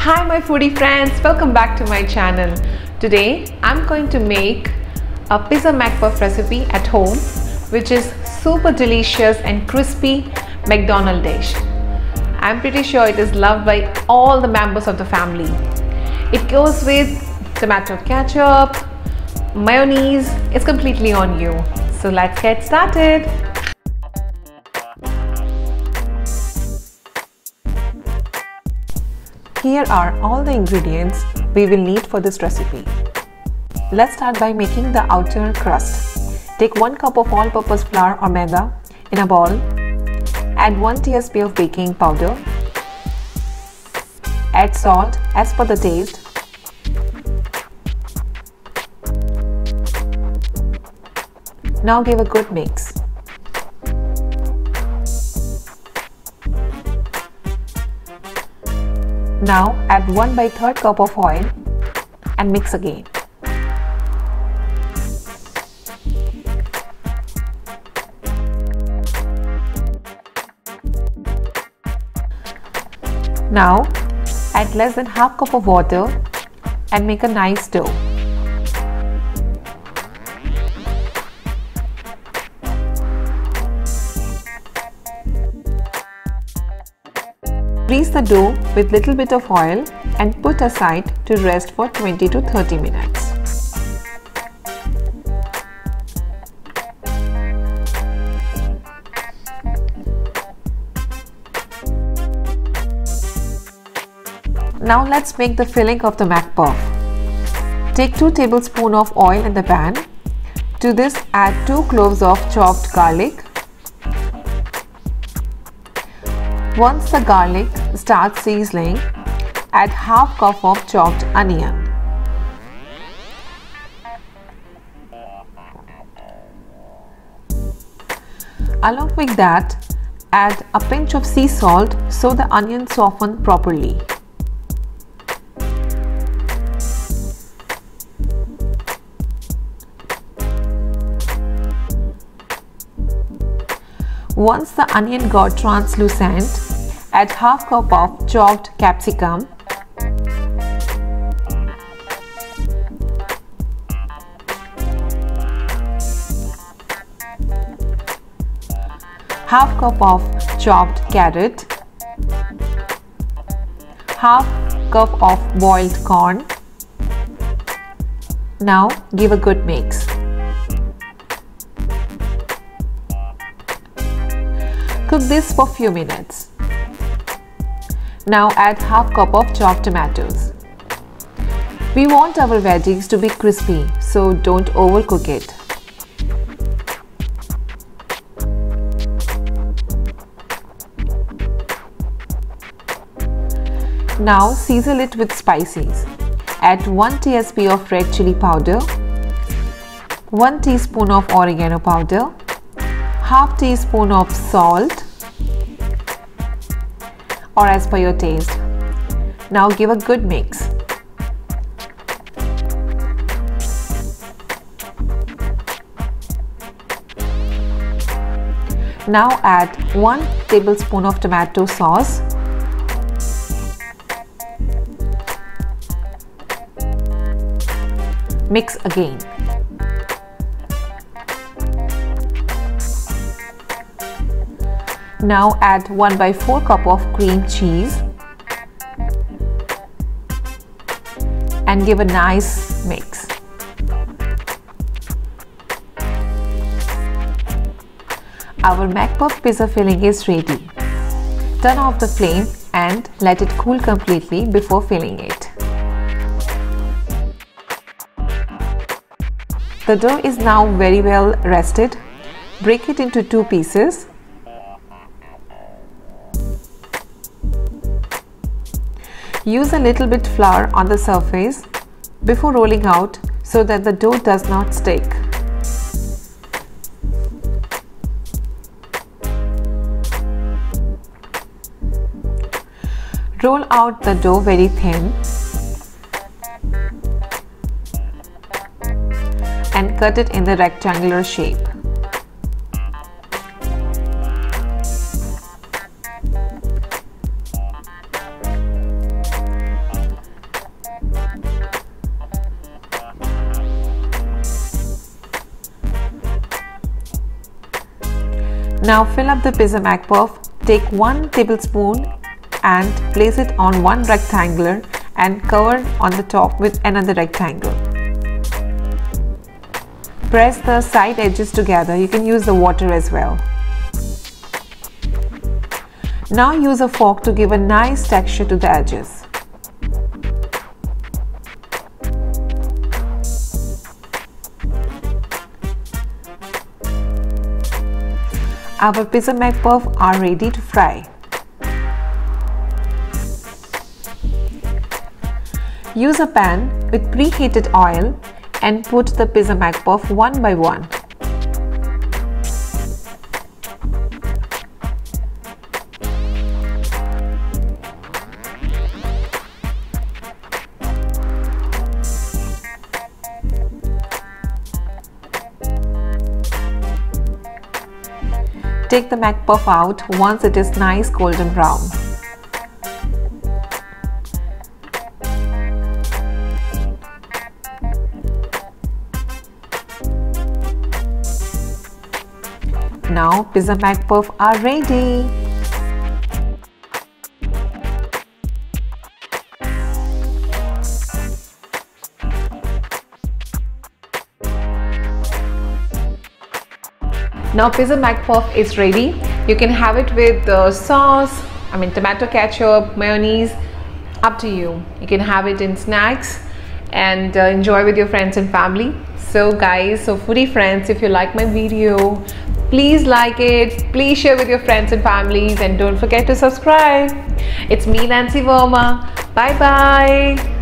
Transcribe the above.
Hi my foodie friends, welcome back to my channel. Today I'm going to make a pizza McPuff recipe at home, which is super delicious and crispy McDonald's dish. I'm pretty sure it is loved by all the members of the family. It goes with tomato ketchup, mayonnaise. It's completely on you. So let's get started. Here are all the ingredients we will need for this recipe. Let's start by making the outer crust. Take 1 cup of all-purpose flour or maida in a bowl. Add 1 tsp of baking powder. Add salt as per the taste. Now give a good mix. Now add 1/3 cup of oil and mix again. Now add less than ½ cup of water and make a nice dough. Grease the dough with little bit of oil and put aside to rest for 20 to 30 minutes. Now let's make the filling of the McPuff. Take 2 tablespoons of oil in the pan. To this add 2 cloves of chopped garlic. Once the garlic starts sizzling, add ½ cup of chopped onion. Along with that, add a pinch of sea salt so the onion softens properly. Once the onion got translucent, add ½ cup of chopped capsicum. ½ cup of chopped carrot. ½ cup of boiled corn. Now give a good mix. Cook this for few minutes. Now add ½ cup of chopped tomatoes. We want our veggies to be crispy, so don't overcook it. Now season it with spices. Add 1 tsp of red chili powder, 1 teaspoon of oregano powder, ½ teaspoon of salt, or as per your taste. Now give a good mix. Now add 1 tablespoon of tomato sauce. Mix again. Now add 1/4 cup of cream cheese and give a nice mix. Our McPuff pizza filling is ready. Turn off the flame and let it cool completely before filling it. The dough is now very well rested. Break it into 2 pieces. Use a little bit flour on the surface before rolling out so that the dough does not stick. Roll out the dough very thin and cut it in the rectangular shape. Now fill up the pizza McPuff. Take 1 tablespoon and place it on one rectangle and cover on the top with another rectangle. Press the side edges together. You can use the water as well. Now use a fork to give a nice texture to the edges. Our pizza McPuff are ready to fry. Use a pan with preheated oil and put the pizza McPuff one by one. Take the McPuff out once it is nice golden brown. Now pizza McPuff are ready. Now pizza McPuff is ready. You can have it with sauce, tomato ketchup, mayonnaise, up to you. You can have it in snacks and enjoy with your friends and family. So guys, foodie friends, if you like my video, please like it, please share with your friends and families, and don't forget to subscribe. It's me, Nancy Verma. Bye bye.